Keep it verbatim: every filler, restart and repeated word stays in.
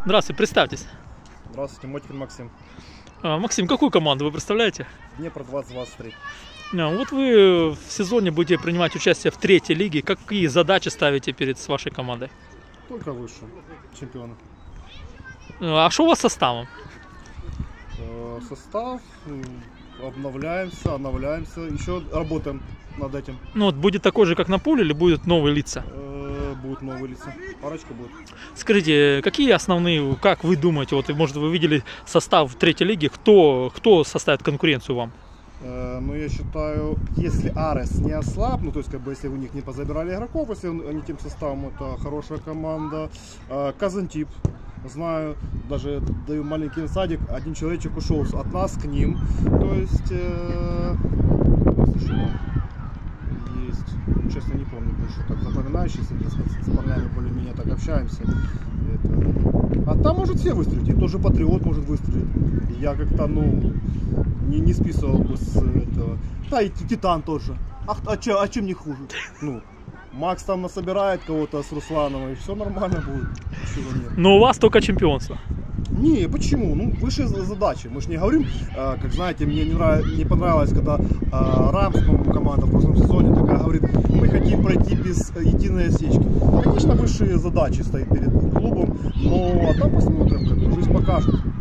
Здравствуйте, представьтесь. Здравствуйте, Мотькин Максим. А, Максим, какую команду вы представляете? Днепр двадцать двадцать три. А, вот вы в сезоне будете принимать участие в третьей лиге. Какие задачи ставите перед вашей командой? Только выше, чемпиона. А что у вас с составом? Э, Состав, м, обновляемся, обновляемся, еще работаем над этим. Ну вот будет такой же, как на поле, или будут новые лица? Э, Будут новые лица, парочка будет. Скажите, какие основные, как вы думаете, вот может вы видели состав в третьей лиге, кто, кто составит конкуренцию вам? Э, Ну, я считаю, если Арес не ослаб, ну, то есть, как бы, если у них не позабирали игроков, если они тем составом, это хорошая команда. Э, Казантип, знаю, даже даю маленький инсайдик, один человечек ушел от нас к ним, то есть, э, что еще там есть, честно не помню больше, так запоминающийся, с, с парнями более-менее так общаемся. Это... А там может все выстрелить, и тоже Патриот может выстрелить. Я как-то, ну, не, не списывал бы с этого. Да, и Титан тоже. А, а, че, а чем не хуже? Ну, Макс там насобирает кого-то с Русланом, и все нормально будет. Чего нет. Но у вас только чемпионство. Не, почему? Ну, выше задачи. Мы же не говорим, э, как знаете, мне не, нрав... не понравилось, когда э, Рамс, по-моему, команда в прошлом сезоне такая говорит, мы хотим пройти без единой осечки. Конечно, высшие задачи стоят перед клубом, но а там посмотрим, как жизнь покажет.